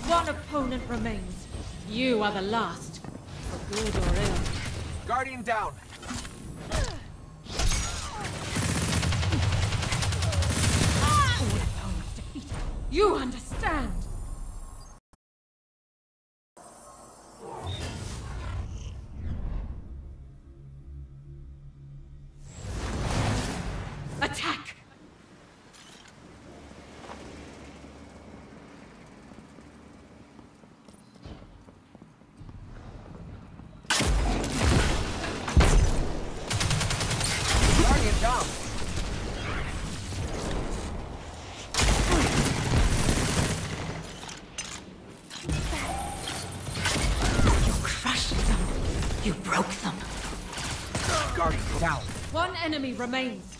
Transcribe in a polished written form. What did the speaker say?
One opponent remains. You are the last, for good or ill. Guardian down. All opponents defeated. You understand. Attack! Guardian down. You crushed them. You broke them. Guardian down. One enemy remains.